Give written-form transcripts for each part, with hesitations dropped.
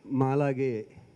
మాలాగే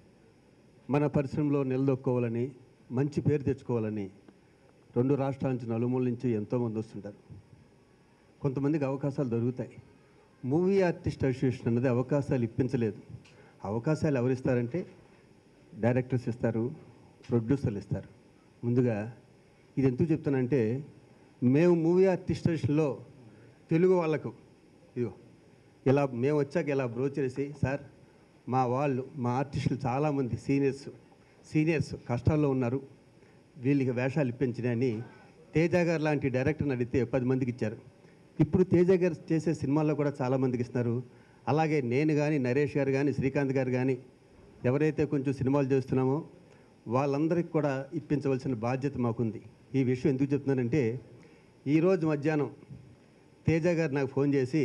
మన పరిశ్రమలో నిలదొక్కోవాలని మంచి పేరు తెచ్చుకోవాలని 2 రాష్ట్రాల నుంచి నలుమూల నుంచి ఎంతోమంది వస్తుంటారు. కొంతమందికి అవకాశాలు దొరుకుతాయి. మూవీ ఆర్టిస్ట్ అసోసియేషన్ అన్నది అవకాశాలు ఇప్పించలేదు. అవకాశాలు ఎవరిస్తారంటే డైరెక్టర్స్ ఇస్తారు, ప్రొడ్యూసర్లు ఇస్తారు. ముందుగా ఇది ఎందుకు చెప్తానంటే, మేము మూవీ ఆర్టిస్ట్ అసోసియేషన్లో తెలుగు వాళ్ళకు ఇదిగో ఇలా మేము వచ్చాక ఇలా బ్రోచ్ చేసి, సార్ మా వాళ్ళు మా ఆర్టిస్టులు చాలామంది సీనియర్స్ కష్టాల్లో ఉన్నారు, వీళ్ళకి వేషాలు ఇప్పించినని తేజ గారు లాంటి డైరెక్టర్ని అడిగితే 10 మందికి ఇచ్చారు. ఇప్పుడు తేజ గారు చేసే సినిమాల్లో కూడా చాలామందికి ఇస్తున్నారు. అలాగే నేను కానీ, నరేష్ గారు కానీ, శ్రీకాంత్ గారు కానీ ఎవరైతే కొంచెం సినిమాలు చేస్తున్నామో వాళ్ళందరికీ కూడా ఇప్పించవలసిన బాధ్యత మాకుంది. ఈ విషయం ఎందుకు చెప్తున్నానంటే, ఈరోజు మధ్యాహ్నం తేజ గారు నాకు ఫోన్ చేసి,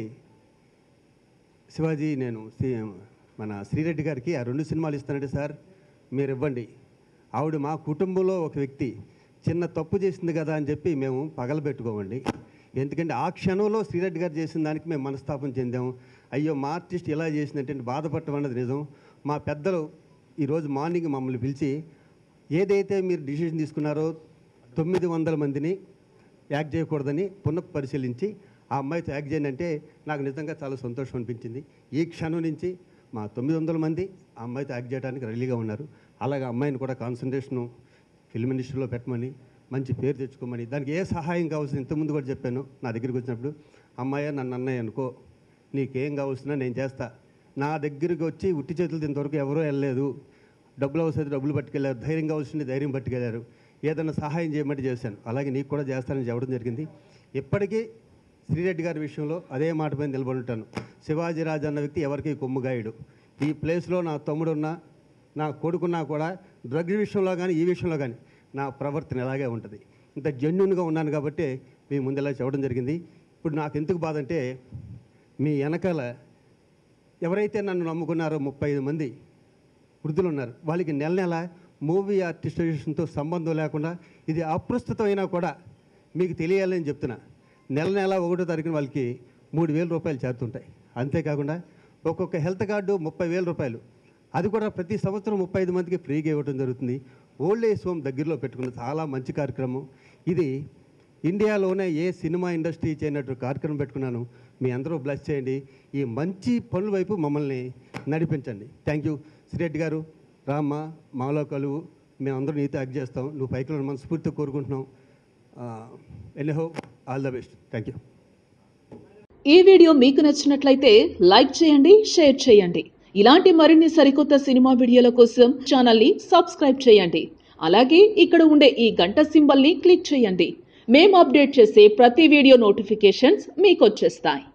శివాజీ నేను మన శ్రీరెడ్డి గారికి ఆ 2 సినిమాలు ఇస్తానంటే సార్ మీరు ఇవ్వండి. ఆవిడ మా కుటుంబంలో ఒక వ్యక్తి, చిన్న తప్పు చేసింది కదా అని చెప్పి మేము పగలబెట్టుకోమండి. ఎందుకంటే ఆ క్షణంలో శ్రీరెడ్డి గారు చేసిన దానికి మేము మనస్తాపం చెందాము. అయ్యో మా ఆర్టిస్ట్ ఇలా చేసినట్టు బాధపడటం అన్నది నిజం. మా పెద్దలు ఈరోజు మార్నింగ్ మమ్మల్ని పిలిచి, ఏదైతే మీరు డిసిషన్ తీసుకున్నారో 900 మందిని యాక్ట్ చేయకూడదని పునఃపరిశీలించి ఆ అమ్మాయితో యాక్ట్ చేయండి అంటే నాకు నిజంగా చాలా సంతోషం అనిపించింది. ఈ క్షణం నుంచి మా 900 మంది ఆ అమ్మాయితో యాక్ట్ చేయడానికి రెడీగా ఉన్నారు. అలాగే అమ్మాయిని కూడా కాన్సన్ట్రేషను ఫిల్మ్ ఇండస్ట్రీలో పెట్టమని, మంచి పేరు తెచ్చుకోమని, దానికి ఏ సహాయం కావాల్సిన ఇంతకుముందు కూడా చెప్పాను. నా దగ్గరికి వచ్చినప్పుడు, అమ్మాయి నన్ను అన్నయ్య అనుకో, నీకేం కావాల్సినా నేను చేస్తా. నా దగ్గరికి వచ్చి ఉట్టి చేతులు ఇంతవరకు ఎవరూ వెళ్ళలేదు. డబ్బులు అవసరం డబ్బులు పట్టుకెళ్ళారు, ధైర్యం కావాల్సింది ధైర్యం పట్టుకెళ్ళారు. ఏదైనా సహాయం చేయమంటే చేశాను. అలాగే నీకు కూడా చేస్తానని చెప్పడం జరిగింది. ఇప్పటికీ శ్రీరెడ్డి గారి విషయంలో అదే మాట పైన నిలబడి ఉంటాను. శివాజీ రాజు అన్న వ్యక్తి ఎవరికి కొమ్ముగాయుడు. ఈ ప్లేస్లో నా తమ్ముడున్నా, నా కొడుకున్నా కూడా డ్రగ్ విషయంలో కానీ ఈ విషయంలో కానీ నా ప్రవర్తన ఎలాగే ఉంటుంది. ఇంత జెన్యున్గా ఉన్నాను కాబట్టి మీ ముందు ఇలా చెప్పడం జరిగింది. ఇప్పుడు నాకు ఎందుకు బాధ అంటే, మీ వెనకాల ఎవరైతే నన్ను నమ్ముకున్నారో 35 మంది వృద్ధులు ఉన్నారు. వాళ్ళకి నెల నెల మూవీ ఆర్టిస్ట్ అసోసియేషన్తో సంబంధం లేకుండా, ఇది అప్రస్తుతమైనా కూడా మీకు తెలియాలని చెప్తున్నా. నెల 1వ తారీఖున వాళ్ళకి 3,000 రూపాయలు చేరుతుంటాయి. అంతేకాకుండా ఒక్కొక్క హెల్త్ కార్డు 30,000 రూపాయలు, అది కూడా ప్రతి సంవత్సరం 35 మందికి ఫ్రీగా ఇవ్వడం జరుగుతుంది. ఓల్డ్ ఏజ్ హోమ్ దగ్గరలో పెట్టుకున్న చాలా మంచి కార్యక్రమం ఇది. ఇండియాలోనే ఏ సినిమా ఇండస్ట్రీ చేయనట్టు కార్యక్రమం పెట్టుకున్నాను. మీ అందరూ బ్లెస్ చేయండి. ఈ మంచి పనుల వైపు మమ్మల్ని నడిపించండి. Thank you. శ్రీరెడ్డి గారు, రామ్మ, మాలో కలువు, మేమందరూ నీతో యాక్ట్ చేస్తాం. నువ్వు పైకి మనస్ఫూర్తిగా కోరుకుంటున్నాం. Anyhow, all the best. Thank you. ఈ వీడియో మీకు నచ్చినట్లయితే లైక్ చేయండి, షేర్ చేయండి. ఇలాంటి మరిన్ని సరికొత్త సినిమా వీడియోల కోసం ఛానల్ని సబ్స్క్రైబ్ చేయండి. అలాగే ఇక్కడ ఉండే ఈ గంట సింబల్ని క్లిక్ చేయండి. మేము అప్డేట్ చేసే ప్రతి వీడియో నోటిఫికేషన్స్ మీకు వచ్చేస్తాయి.